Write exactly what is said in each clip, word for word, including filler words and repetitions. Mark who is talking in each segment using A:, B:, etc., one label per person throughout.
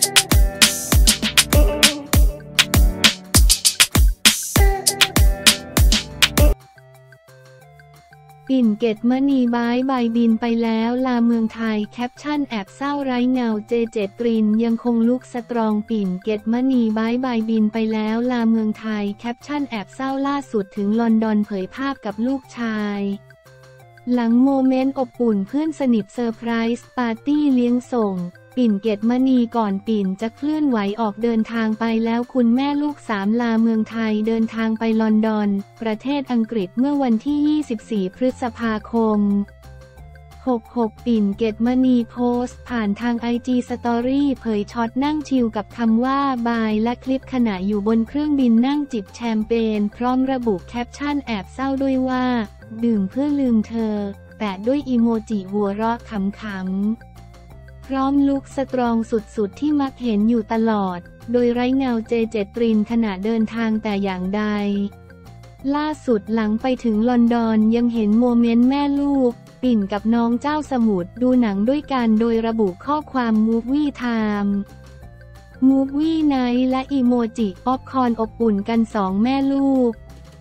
A: ปิ่นเกตมณีบายบายบินไปแล้วลาเมืองไทยแคปชั่นแอบเศร้าไร้เงาเจเจตรินยังคงลุกสตรองปิ่นเกตมณีบายบายบินไปแล้วลาเมืองไทยแคปชั่นแอบเศร้าล่าสุดถึงลอนดอนเผยภาพกับลูกชายหลังโมเมนต์อบอุ่นเพื่อนสนิทเซอร์ไพรส์ปาร์ตี้เลี้ยงส่งปิ่นเกตมณีก่อนปิ่นจะเคลื่อนไหวออกเดินทางไปแล้วคุณแม่ลูกสามลาเมืองไทยเดินทางไปลอนดอนประเทศอังกฤษเมื่อวันที่ยี่สิบสี่พฤษภาคมหกสิบหกปิ่นเกตมณีโพสต์ผ่านทางไอจีสตอรี่เผยช็อตนั่งชิลกับคำว่าบายและคลิปขณะอยู่บนเครื่องบินนั่งจิบแชมเปญพร้อมระบุแคปชั่นแอบเศร้าด้วยว่าดื่มเพื่อลืมเธอแปะด้วยอีโมจิหัวเราะขำๆพร้อมลุคสตรองสุดๆที่มักเห็นอยู่ตลอดโดยไร้เงาเจเจตรินขณะเดินทางแต่อย่างใดล่าสุดหลังไปถึงลอนดอนยังเห็นโมเมนต์แม่ลูกปิ่นกับน้องเจ้าสมุทรดูหนังด้วยกันโดยระบุข้อความมูฟวี่ไทม์มูฟวี่ไนท์และอีโมจิป๊อปคอร์นอบอุ่นกันสองแม่ลูก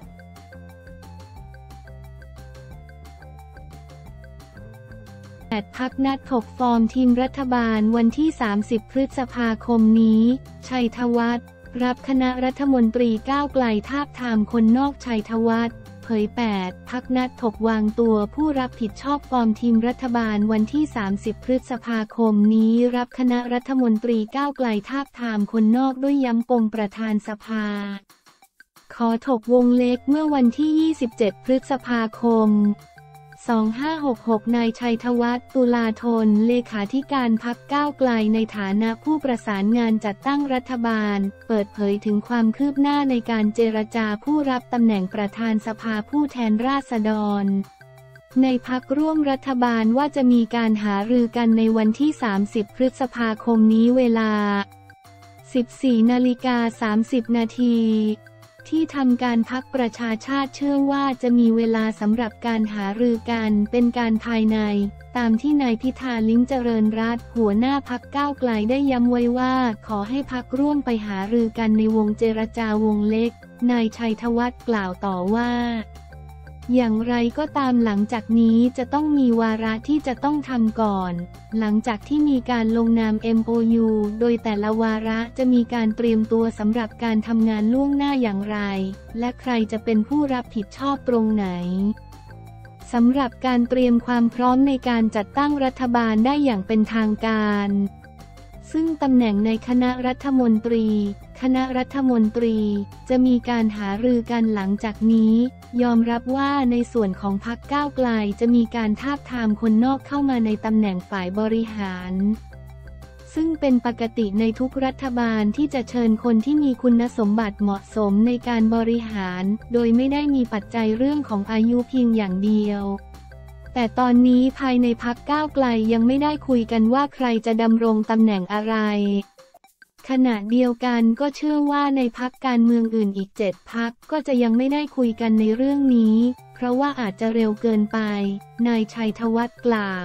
A: พรรคนัดถกฟอร์มทีมรัฐบาลวันที่สามสิบพฤษภาคมนี้ชัยธวัฒน์รับคณะรัฐมนตรีก้าวไกลทาบทามคนนอกชัยธวัฒน์เผยแปดพรรคนัดถกวางตัวผู้รับผิดชอบฟอร์มทีมรัฐบาลวันที่สามสิบพฤษภาคมนี้รับคณะรัฐมนตรีก้าวไกลทาบทามคนนอกด้วยย้ำปมประธานสภาขอถกวงเล็กเมื่อวันที่ยี่สิบเจ็ดพฤษภาคมสองพันห้าร้อยหกสิบหกนายชัยธวัฒน์ตุลาธนเลขาธิการพรรคก้าวไกลในฐานะผู้ประสานงานจัดตั้งรัฐบาลเปิดเผยถึงความคืบหน้าในการเจรจาผู้รับตำแหน่งประธานสภาผู้แทนราษฎรในพรรคร่วมรัฐบาลว่าจะมีการหารือกันในวันที่สามสิบพฤษภาคมนี้เวลา สิบสี่นาฬิกาสามสิบนาทีที่ทำการพรรคประชาชาติเชื่อว่าจะมีเวลาสำหรับการหารือกันเป็นการภายในตามที่นายพิธาลิ้มเจริญรัตน์หัวหน้าพรรคก้าวไกลได้ย้ำไว้ว่าขอให้พรรคร่วมไปหารือกันในวงเจรจาวงเล็กนายชัยธวัฒน์กล่าวต่อว่าอย่างไรก็ตามหลังจากนี้จะต้องมีวาระที่จะต้องทำก่อนหลังจากที่มีการลงนาม เอ็ม โอ ยู โดยแต่ละวาระจะมีการเตรียมตัวสำหรับการทำงานล่วงหน้าอย่างไรและใครจะเป็นผู้รับผิดชอบตรงไหนสำหรับการเตรียมความพร้อมในการจัดตั้งรัฐบาลได้อย่างเป็นทางการซึ่งตำแหน่งในคณะรัฐมนตรีคณะรัฐมนตรีจะมีการหารือกันหลังจากนี้ยอมรับว่าในส่วนของพรรคก้าวไกลจะมีการทาบทามคนนอกเข้ามาในตำแหน่งฝ่ายบริหารซึ่งเป็นปกติในทุกรัฐบาลที่จะเชิญคนที่มีคุณสมบัติเหมาะสมในการบริหารโดยไม่ได้มีปัจจัยเรื่องของอายุเพียงอย่างเดียวแต่ตอนนี้ภายในพรรคก้าวไกลยังไม่ได้คุยกันว่าใครจะดำรงตำแหน่งอะไรขณะเดียวกันก็เชื่อว่าในพรรคการเมืองอื่นอีกเจ็ดพรรคก็จะยังไม่ได้คุยกันในเรื่องนี้เพราะว่าอาจจะเร็วเกินไปนายชัยธวัฒน์กล่าว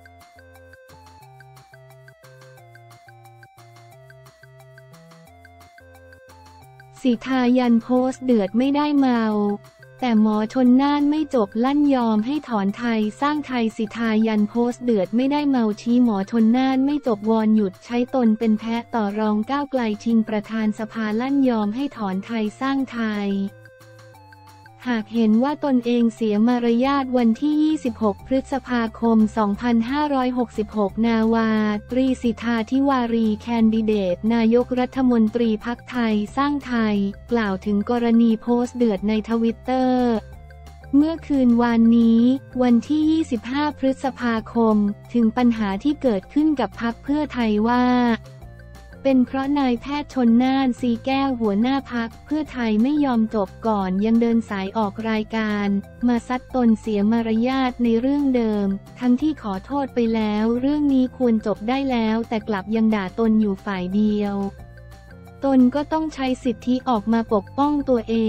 A: สิทายันโพสต์เดือดไม่ได้เมาแต่หมอชลน่านไม่จบลั่นยอมให้ถอนไทยสร้างไทยสิทายันโพสต์เดือดไม่ได้เมาชี้หมอชลน่านไม่จบวอนหยุดใช้ตนเป็นแพะต่อรองก้าวไกลชิงประธานสภาลั่นยอมให้ถอนไทยสร้างไทยหากเห็นว่าตนเองเสียมารยาทวันที่ยี่สิบหกพฤษภาคมสองพันห้าร้อยหกสิบหกนาวาตรีสิทธาธิวารีแคนดิเดตนายกรัฐมนตรีพรรคไทยสร้างไทยกล่าวถึงกรณีโพสต์เดือดในทวิตเตอร์เมื่อคืนวานนี้วันที่ยี่สิบห้าพฤษภาคมถึงปัญหาที่เกิดขึ้นกับพรรคเพื่อไทยว่าเป็นเพราะนายแพทย์ชลน่านสีแก้วหัวหน้าพรรคเพื่อไทยไม่ยอมจบก่อนยังเดินสายออกรายการมาซัดตนเสียมารยาทในเรื่องเดิมทั้งที่ขอโทษไปแล้วเรื่องนี้ควรจบได้แล้วแต่กลับยังด่าตนอยู่ฝ่ายเดียวตนก็ต้องใช้สิทธิออกมาปกป้องตัวเอง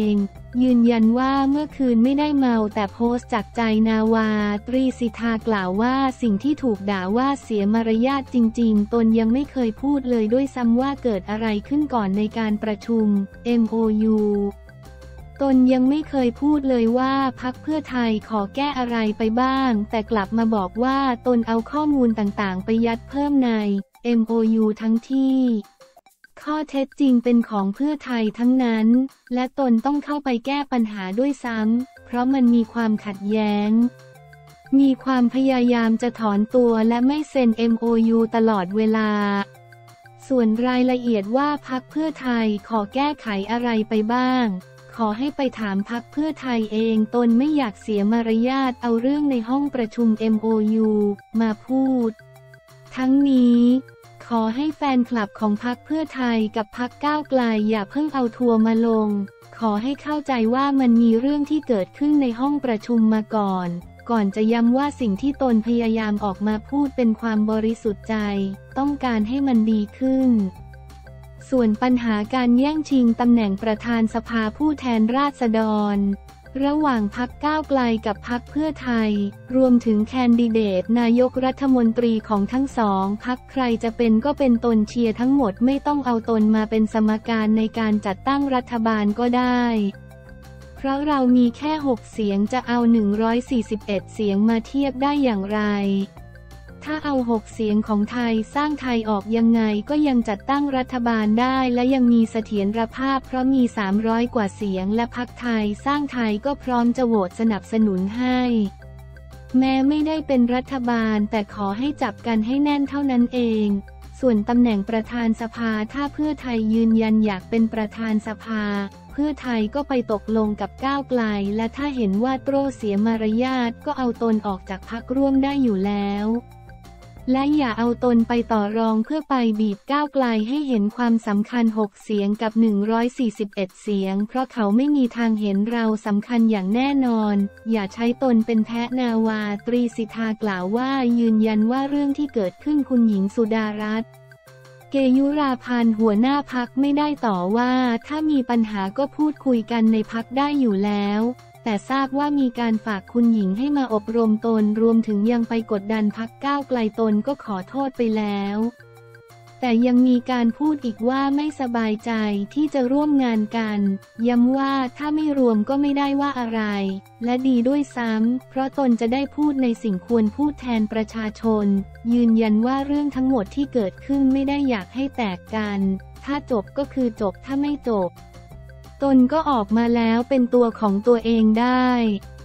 A: ยืนยันว่าเมื่อคืนไม่ได้เมาแต่โพสต์จากใจนาวาตรีสิทธากล่าวว่าสิ่งที่ถูกด่าว่าเสียมารยาทจริงๆตนยังไม่เคยพูดเลยด้วยซ้ำว่าเกิดอะไรขึ้นก่อนในการประชุม เอ็ม โอ ยู ตนยังไม่เคยพูดเลยว่าพรรคเพื่อไทยขอแก้อะไรไปบ้างแต่กลับมาบอกว่าตนเอาข้อมูลต่างๆไปยัดเพิ่มใน เอ็ม โอ ยู ทั้งที่ข้อเท็จจริงเป็นของเพื่อไทยทั้งนั้นและตนต้องเข้าไปแก้ปัญหาด้วยซ้ำเพราะมันมีความขัดแย้งมีความพยายามจะถอนตัวและไม่เซ็น เอ็ม โอ ยู ตลอดเวลาส่วนรายละเอียดว่าพรรคเพื่อไทยขอแก้ไขอะไรไปบ้างขอให้ไปถามพรรคเพื่อไทยเองตนไม่อยากเสียมารยาทเอาเรื่องในห้องประชุม เอ็ม โอ ยู มาพูดทั้งนี้ขอให้แฟนคลับของพรรคเพื่อไทยกับพรรคก้าวไกลอย่าเพิ่งเอาทัวร์มาลงขอให้เข้าใจว่ามันมีเรื่องที่เกิดขึ้นในห้องประชุมมาก่อนก่อนจะย้ำว่าสิ่งที่ตนพยายามออกมาพูดเป็นความบริสุทธิ์ใจต้องการให้มันดีขึ้นส่วนปัญหาการแย่งชิงตำแหน่งประธานสภาผู้แทนราษฎรระหว่างพรรคก้าวไกลกับพรรคเพื่อไทยรวมถึงแคนดิเดตนายกรัฐมนตรีของทั้งสองพรรคใครจะเป็นก็เป็นตนเชียร์ทั้งหมดไม่ต้องเอาตนมาเป็นสมการในการจัดตั้งรัฐบาลก็ได้เพราะเรามีแค่หกเสียงจะเอาหนึ่งร้อยสี่สิบเอ็ดเสียงมาเทียบได้อย่างไรถ้าเอาหกเสียงของไทยสร้างไทยออกยังไงก็ยังจัดตั้งรัฐบาลได้และยังมีเสถียรภาพเพราะมีสามร้อยกว่าเสียงและพรรคไทยสร้างไทยก็พร้อมจะโหวตสนับสนุนให้แม้ไม่ได้เป็นรัฐบาลแต่ขอให้จับกันให้แน่นเท่านั้นเองส่วนตำแหน่งประธานสภาถ้าเพื่อไทยยืนยันอยากเป็นประธานสภาเพื่อไทยก็ไปตกลงกับก้าวไกลและถ้าเห็นว่าโตรเสียมารยาทก็เอาตนออกจากพรรคร่วมได้อยู่แล้วและอย่าเอาตนไปต่อรองเพื่อไปบีบก้าวไกลให้เห็นความสำคัญหกเสียงกับหนึ่งร้อยสี่สิบเอ็ดเสียงเพราะเขาไม่มีทางเห็นเราสำคัญอย่างแน่นอนอย่าใช้ตนเป็นแพะนาวาตรีสิทธากล่าวว่ายืนยันว่าเรื่องที่เกิดขึ้นคุณหญิงสุดารัตน์เกยุราพันธ์หัวหน้าพรรคไม่ได้ต่อว่าถ้ามีปัญหาก็พูดคุยกันในพรรคได้อยู่แล้วแต่ทราบว่ามีการฝากคุณหญิงให้มาอบรมตนรวมถึงยังไปกดดันพรรคก้าวไกลตนก็ขอโทษไปแล้วแต่ยังมีการพูดอีกว่าไม่สบายใจที่จะร่วมงานกันย้ำว่าถ้าไม่รวมก็ไม่ได้ว่าอะไรและดีด้วยซ้ำเพราะตนจะได้พูดในสิ่งควรพูดแทนประชาชนยืนยันว่าเรื่องทั้งหมดที่เกิดขึ้นไม่ได้อยากให้แตกกันถ้าจบก็คือจบถ้าไม่จบตนก็ออกมาแล้วเป็นตัวของตัวเองได้